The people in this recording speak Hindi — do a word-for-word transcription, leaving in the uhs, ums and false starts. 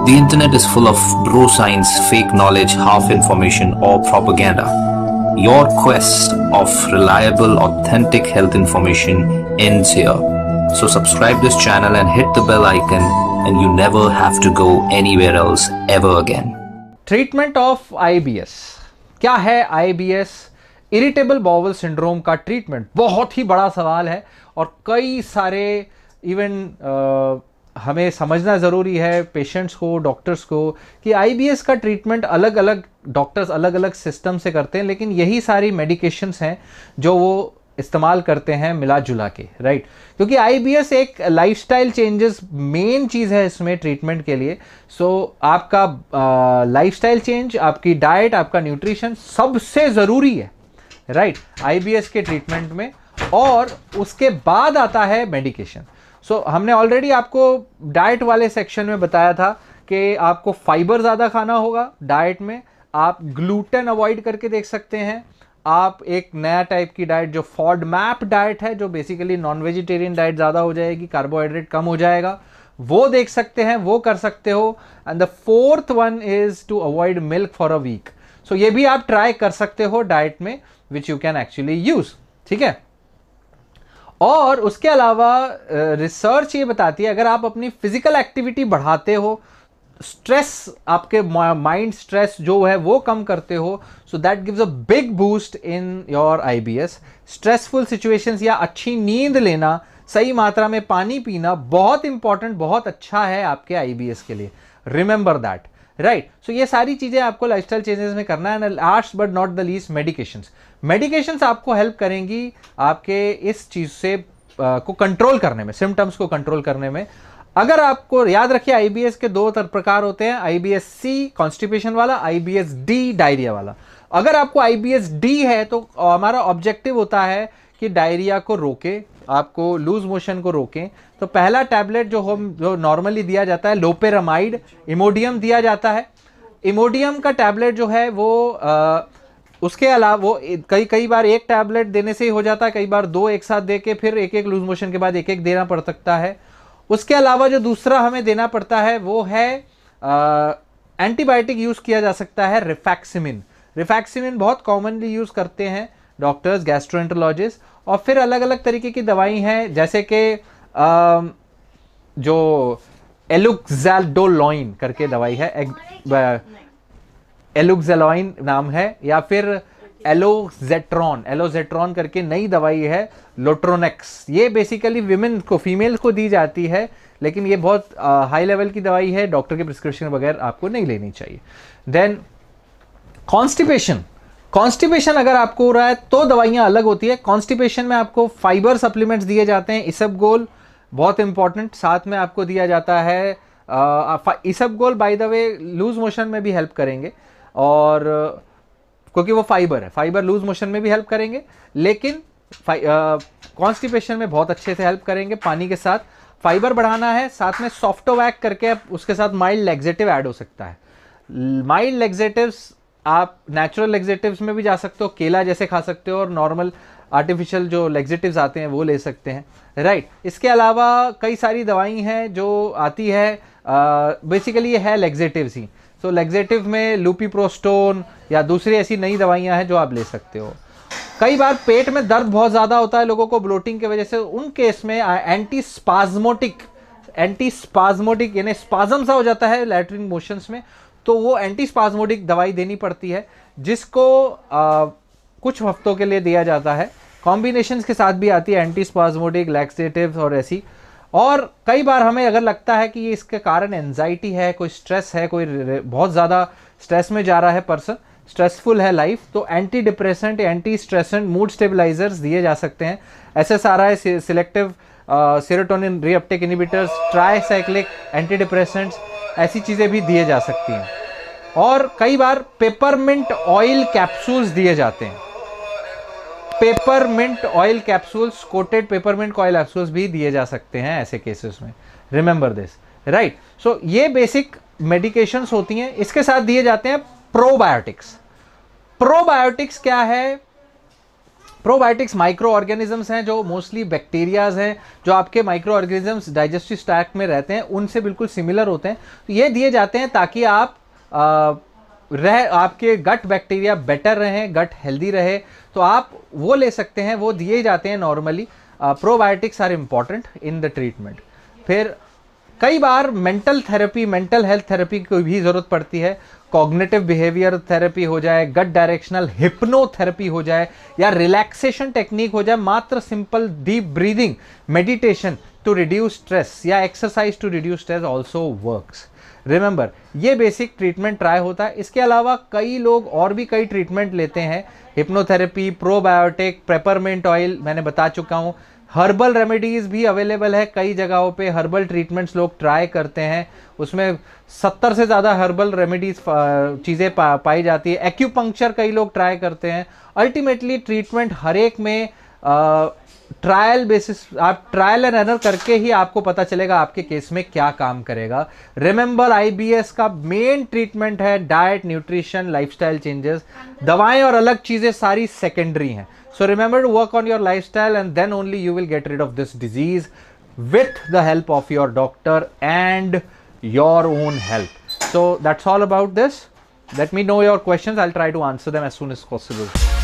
The internet is full of bro science, fake knowledge, half information, or propaganda. Your quest of reliable, authentic health information ends here. So subscribe this channel and hit the bell icon, and you never have to go anywhere else ever again. Treatment of I B S क्या है? I B S irritable bowel syndrome का ट्रीटमेंट बहुत ही बड़ा सवाल है और कई सारे इवन हमें समझना ज़रूरी है पेशेंट्स को, डॉक्टर्स को, कि आई बी एस का ट्रीटमेंट अलग अलग डॉक्टर्स अलग अलग सिस्टम से करते हैं, लेकिन यही सारी मेडिकेशंस हैं जो वो इस्तेमाल करते हैं मिला जुला के, राइट? क्योंकि आई बी एस एक लाइफस्टाइल चेंजेस मेन चीज़ है इसमें ट्रीटमेंट के लिए. सो so, आपका लाइफस्टाइल चेंज, आपकी डाइट, आपका न्यूट्रिशन सबसे ज़रूरी है, राइट, आई बी एस के ट्रीटमेंट में. और उसके बाद आता है मेडिकेशन. सो so, हमने ऑलरेडी आपको डाइट वाले सेक्शन में बताया था कि आपको फाइबर ज़्यादा खाना होगा डाइट में. आप ग्लूटेन अवॉइड करके देख सकते हैं. आप एक नया टाइप की डाइट जो फॉडमैप डाइट है, जो बेसिकली नॉन वेजिटेरियन डाइट ज़्यादा हो जाएगी, कार्बोहाइड्रेट कम हो जाएगा, वो देख सकते हैं, वो कर सकते हो. And the fourth one is to avoid milk for a week. So ये भी आप ट्राई कर सकते हो डाइट में, which you can actually use. ठीक है. और उसके अलावा रिसर्च ये बताती है अगर आप अपनी फिजिकल एक्टिविटी बढ़ाते हो, स्ट्रेस, आपके माइंड स्ट्रेस जो है वो कम करते हो, so that gives a big boost in your I B S. Stressful situations या अच्छी नींद लेना, सही मात्रा में पानी पीना बहुत इंपॉर्टेंट, बहुत अच्छा है आपके आई बी एस के लिए. Remember that, right? सो ये सारी चीजें आपको लाइफस्टाइल चेंजेस में करना है. Last but not the least, medications. Medications आपको हेल्प करेंगी आपके इस चीज से आ, को कंट्रोल करने में, सिम्टम्स को कंट्रोल करने में. अगर आपको याद रखिए, आई बी एस के दो प्रकार होते हैं, I B S C constipation वाला, I B S D diarrhoea वाला. अगर आपको आई बी एस डी है तो हमारा ऑब्जेक्टिव होता है कि डायरिया को रोके, आपको लूज मोशन को रोकें. तो पहला टैबलेट जो हम जो नॉर्मली दिया जाता है, लोपेरामाइड, इमोडियम दिया जाता है. इमोडियम का टैबलेट जो है वो आ, उसके अलावा वो कई कई बार एक टैबलेट देने से ही हो जाता है, कई बार दो एक साथ दे के फिर एक एक लूज मोशन के बाद एक एक देना पड़ सकता है. उसके अलावा जो दूसरा हमें देना पड़ता है वो है एंटीबायोटिक यूज किया जा सकता है, रिफैक्सिमिन. रिफैक्सिमिन बहुत कॉमनली यूज करते हैं डॉक्टर्स, गैस्ट्रोएंटरोलॉजिस्ट. और फिर अलग अलग तरीके की दवाई हैं, जैसे कि जो एलुक्सैल्डोलोइन करके दवाई है, एलुक्सैलोइन नाम है, या फिर एलोजेट्रॉन, एलोजेट्रॉन करके नई दवाई है, लोट्रोनेक्स. ये बेसिकली विमेन को, फीमेल को दी जाती है, लेकिन ये बहुत हाई लेवल की दवाई है, डॉक्टर के प्रिस्क्रिप्शन बगैर आपको नहीं लेनी चाहिए. Then constipation. कॉन्स्टिपेशन अगर आपको हो रहा है तो दवाइयां अलग होती है. कॉन्स्टिपेशन में आपको फाइबर सप्लीमेंट्स दिए जाते हैं, इसबगोल बहुत इंपॉर्टेंट, साथ में आपको दिया जाता है. Isabgol by the way loose motion में भी हेल्प करेंगे, और क्योंकि वो फाइबर है, फाइबर लूज मोशन में भी हेल्प करेंगे, लेकिन कॉन्स्टिपेशन में बहुत अच्छे से हेल्प करेंगे. पानी के साथ फाइबर बढ़ाना है, साथ में सॉफ्टोवैक करके उसके साथ माइल्ड लेग्जेटिव ऐड हो सकता है. माइल्ड लेग्जेटिव्स आप नेचुरल लेग्जेटिव्स में भी जा सकते हो, केला जैसे खा सकते हो, और नॉर्मल आर्टिफिशियल जो लेग्जेटिव्स आते हैं वो ले सकते हैं, राइट? इसके अलावा कई सारी दवाई हैं जो आती है, बेसिकली ये है लेग्जेटिव्स ही. सो लेग्जेटिव में लूपीप्रोस्टोन या दूसरी ऐसी नई दवाइयां हैं जो आप ले सकते हो. कई बार पेट में दर्द बहुत ज़्यादा होता है लोगों को ब्लोटिंग की वजह से, उन केस में एंटी स्पाज्मोटिक, एंटी स्पाज्मोटिक यानी स्पाज्म सा हो जाता है लैट्रिन मोशंस में, तो वो एंटी स्पाज्मोटिक दवाई देनी पड़ती है, जिसको आ, कुछ हफ्तों के लिए दिया जाता है. कॉम्बिनेशंस के साथ भी आती है, एंटी स्पाज्मोटिक, लैक्सेटिव और ऐसी. और कई बार हमें अगर लगता है कि ये इसके कारण एंजाइटी है, कोई स्ट्रेस है, कोई बहुत ज़्यादा स्ट्रेस में जा रहा है पर्सन, स्ट्रेसफुल है लाइफ, तो anti depressant, anti stressant, mood stabilisers दिए जा सकते हैं. S S R I, selective serotonin reuptake inhibitors, tricyclic anti depressants, ऐसी चीज़ें भी दिए जा सकती हैं. और कई बार पेपरमिंट ऑयल कैप्सूल्स दिए जाते हैं, peppermint oil capsules, coated peppermint oil capsules भी दिए जा सकते हैं ऐसे केसेस में. Remember this, right? सो ये बेसिक मेडिकेशंस होती हैं. इसके साथ दिए जाते हैं प्रोबायोटिक्स. प्रोबायोटिक्स क्या है? प्रोबायोटिक्स माइक्रो ऑर्गेनिजम्स हैं जो मोस्टली बैक्टीरियाज हैं, जो आपके माइक्रो ऑर्गेनिजम्स डाइजेस्टिव ट्रैक्ट में रहते हैं, उनसे बिल्कुल सिमिलर होते हैं। तो ये दिए जाते हैं ताकि आप आ, रह आपके गट बैक्टीरिया बेटर रहें, गट हेल्दी रहे, तो आप वो ले सकते हैं, वो दिए जाते हैं normally. Probiotics are important in the treatment. फिर कई बार mental therapy, mental health therapy की भी ज़रूरत पड़ती है। कॉग्निटिव बिहेवियर थेरेपी हो जाए, गट डायरेक्शनल हिप्नोथेरेपी हो जाए, या रिलैक्सेशन टेक्निक हो जाए, मात्र simple deep breathing, meditation to reduce stress या exercise to reduce stress also works. Remember, ये बेसिक ट्रीटमेंट ट्राई होता है। इसके अलावा कई लोग और भी कई ट्रीटमेंट लेते हैं, हिप्नोथेरेपी, प्रोबायोटिक, पेपरमिंट ऑयल मैंने बता चुका हूँ। हर्बल रेमेडीज़ भी अवेलेबल है, कई जगहों पे हर्बल ट्रीटमेंट्स लोग ट्राई करते हैं, उसमें सत्तर से ज़्यादा हर्बल रेमेडीज़ चीज़ें पा, पाई जाती है। एक्यूपंक्चर कई लोग ट्राई करते हैं। अल्टीमेटली ट्रीटमेंट हर एक में ट्रायल बेसिस, आप ट्रायल एंड एरर करके ही आपको पता चलेगा आपके केस में क्या काम करेगा। रिमेंबर, आईबीएस का मेन ट्रीटमेंट है डाइट, न्यूट्रिशन, लाइफस्टाइल चेंजेस। दवाएं और अलग चीज़ें सारी सेकेंडरी हैं। So remember to work on your lifestyle and then only you will get rid of this disease with the help of your doctor and your own help. So that's all about this. Let me know your questions. I'll try to answer them as soon as possible.